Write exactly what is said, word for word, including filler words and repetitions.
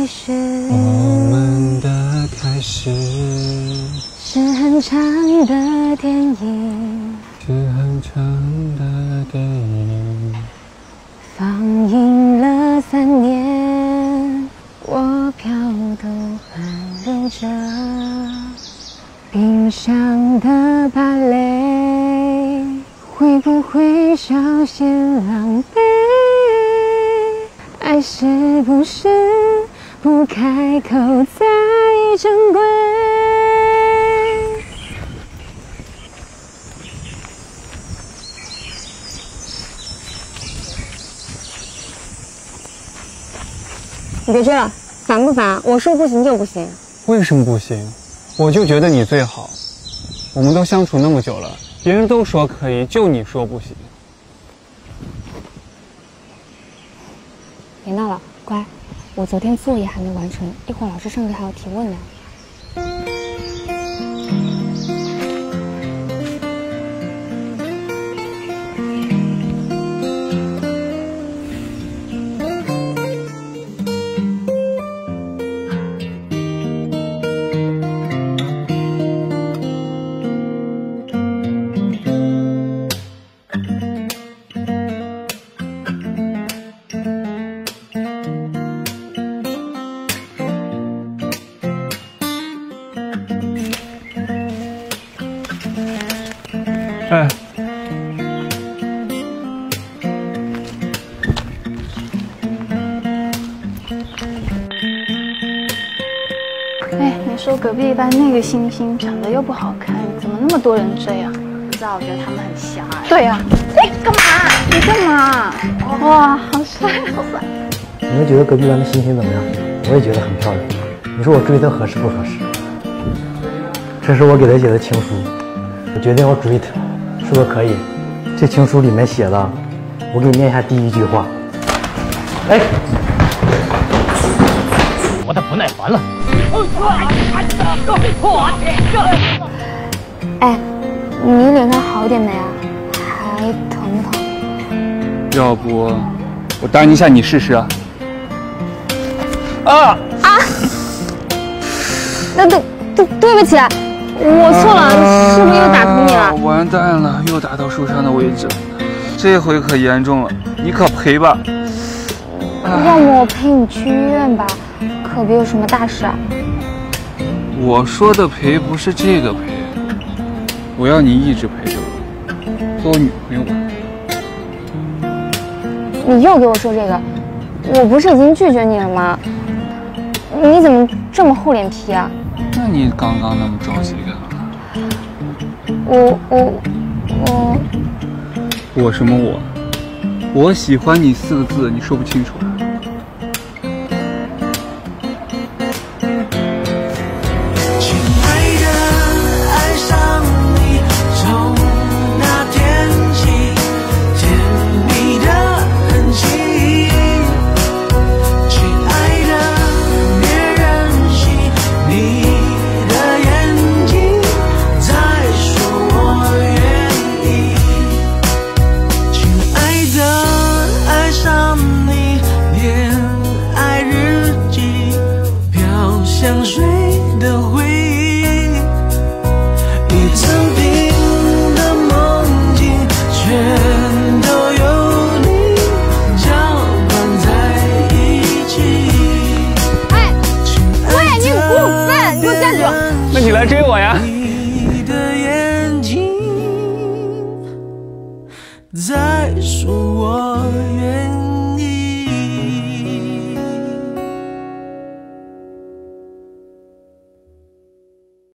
开始， 我们的开始是很长的电影， 是很长的电影， 放映了三年，我票都还留着。冰箱的芭蕾会不会稍显狼狈？爱是不是不开口才珍贵？你别追了，烦不烦？我说不行就不行。 为什么不行？我就觉得你最好。我们都相处那么久了，别人都说可以，就你说不行。 别闹了，乖。我昨天作业还没完成，一会儿老师上课还要提问呢。 哎， 哎，你说隔壁班那个星星长得又不好看，怎么那么多人追啊？ 不知道，我觉得他们很瞎哎。 对呀、啊，哎，干嘛？你干嘛？哇，好帅，好帅！ 你们觉得隔壁班的星星怎么样？我也觉得很漂亮。你说我追她合适不合适？这是我给她写的情书，我决定要追她，是不是可以？这情书里面写的，我给你念一下第一句话。哎， 我的不耐烦了。 哎，你脸上好点没啊？还疼不疼？ 要不我打你一下，你试试啊？啊啊！那对对对不起，我错了，啊、是不是又打疼你了？ 完蛋了，又打到受伤的位置了，这回可严重了，你可赔吧。 要么我陪你去医院吧，可别有什么大事啊。 我说的陪不是这个陪，我要你一直陪着我，做我女朋友吧。 你又给我说这个，我不是已经拒绝你了吗？你怎么这么厚脸皮啊？ 那你刚刚那么着急干嘛？ 我我我我什么我？我喜欢你四个字，你说不清楚啊？ 香水的回忆，一层冰的梦境，全都有你搅拌在一起。 哎，喂，你过分，你给我站住！ 那你来追我呀？ 你的眼睛在说我愿意。